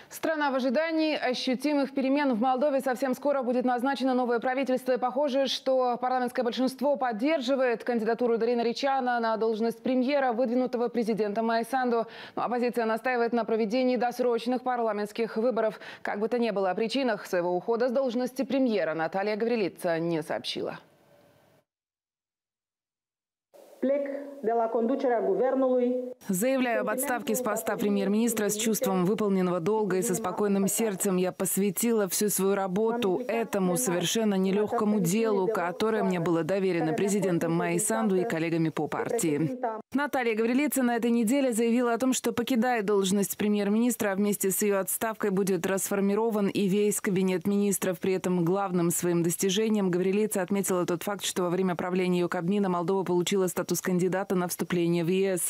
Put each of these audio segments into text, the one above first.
Страна в ожидании ощутимых перемен. В Молдове совсем скоро будет назначено новое правительство. И похоже, что парламентское большинство поддерживает кандидатуру Дарина Ричана на должность премьера, выдвинутого президентом Майей Санду. Но оппозиция настаивает на проведении досрочных парламентских выборов. Как бы то ни было, о причинах своего ухода с должности премьера Наталья Гаврилица не сообщила. Заявляю об отставке с поста премьер-министра с чувством выполненного долга и со спокойным сердцем. Я посвятила всю свою работу этому совершенно нелегкому делу, которое мне было доверено президентом Майей Санду и коллегами по партии. Наталья Гаврилица на этой неделе заявила о том, что покидает должность премьер-министра, а вместе с ее отставкой будет расформирован и весь кабинет министров. При этом главным своим достижением Гаврилица отметила тот факт, что во время правления ее Кабмина Молдова получила статус кандидата на вступление в ЕС.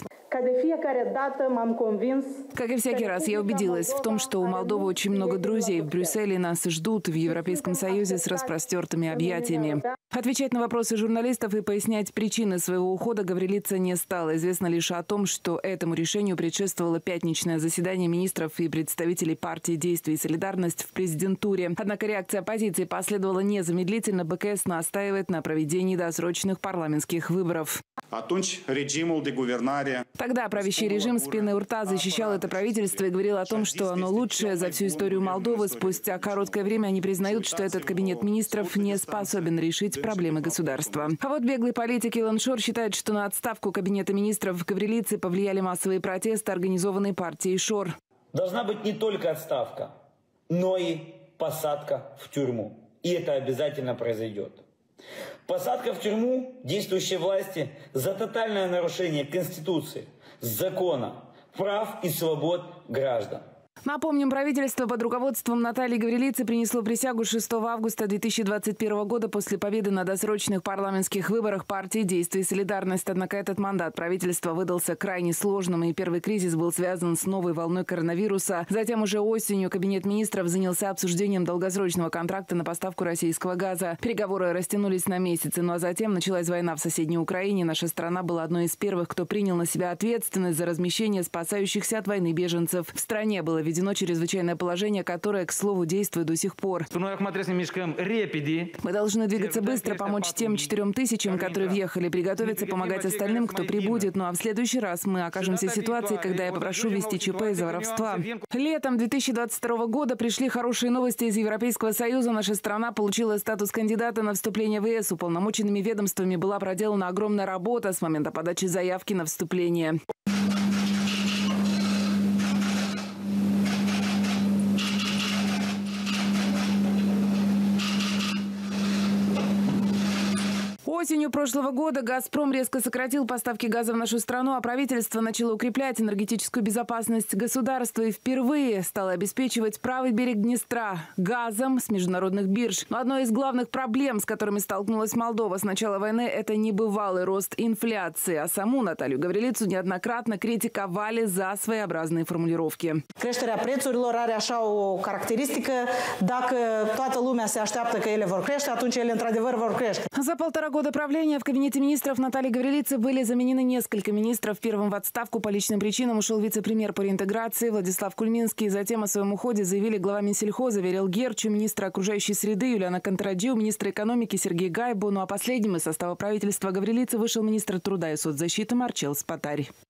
Как и всякий раз, я убедилась в том, что у Молдовы очень много друзей в Брюсселе, нас ждут в Европейском Союзе с распростертыми объятиями. Отвечать на вопросы журналистов и пояснять причины своего ухода Гаврилица не стала. Известно лишь о том, что этому решению предшествовало пятничное заседание министров и представителей партии «Действие и солидарность» в президентуре. Однако реакция оппозиции последовала незамедлительно. БКС настаивает на проведении досрочных парламентских выборов. Тогда правящий режим с пеной у рта защищал это правительство и говорил о том, что оно лучшее за всю историю Молдовы. Спустя короткое время они признают, что этот кабинет министров не способен решить проблемы государства. А вот беглый политик Илон Шор считает, что на отставку кабинета министров Гаврилицы повлияли массовые протесты, организованные партией Шор. Должна быть не только отставка, но и посадка в тюрьму. И это обязательно произойдет. Посадка в тюрьму действующей власти за тотальное нарушение Конституции, закона, прав и свобод граждан. Напомним, правительство под руководством Натальи Гаврилицы принесло присягу 6 августа 2021 года после победы на досрочных парламентских выборах партии «Действие и солидарность». Однако этот мандат правительства выдался крайне сложным, и первый кризис был связан с новой волной коронавируса. Затем уже осенью кабинет министров занялся обсуждением долгосрочного контракта на поставку российского газа. Переговоры растянулись на месяцы, ну а затем началась война в соседней Украине. Наша страна была одной из первых, кто принял на себя ответственность за размещение спасающихся от войны беженцев. В стране было введено чрезвычайное положение, которое, к слову, действует до сих пор. Мы должны двигаться быстро, помочь тем 4000, которые въехали, приготовиться помогать остальным, кто прибудет. Ну а в следующий раз мы окажемся в ситуации, когда я попрошу вести ЧП из-за воровства. Летом 2022 года пришли хорошие новости из Европейского Союза. Наша страна получила статус кандидата на вступление в ЕС. Уполномоченными ведомствами была проделана огромная работа с момента подачи заявки на вступление. Осенью прошлого года «Газпром» резко сократил поставки газа в нашу страну, а правительство начало укреплять энергетическую безопасность государства и впервые стало обеспечивать правый берег Днестра газом с международных бирж. Но одной из главных проблем, с которыми столкнулась Молдова с начала войны, это небывалый рост инфляции. А саму Наталью Гаврилицу неоднократно критиковали за своеобразные формулировки. Creșterea prețurilor are așa o caracteristică: dacă toată lumea se așteaptă că ele vor crește, atunci ele într-adevăr vor crește. За полтора года правления в кабинете министров Натальи Гаврилицы были заменены несколько министров. Первым в отставку по личным причинам ушел вице-премьер по реинтеграции Владислав Кульминский. Затем о своем уходе заявили глава Минсельхоза Верел Герчу, министра окружающей среды Юлиана Контраджиу, министра экономики Сергей Гайбу. Ну а последним из состава правительства Гаврилицы вышел министр труда и соцзащиты Марчел Спатарь.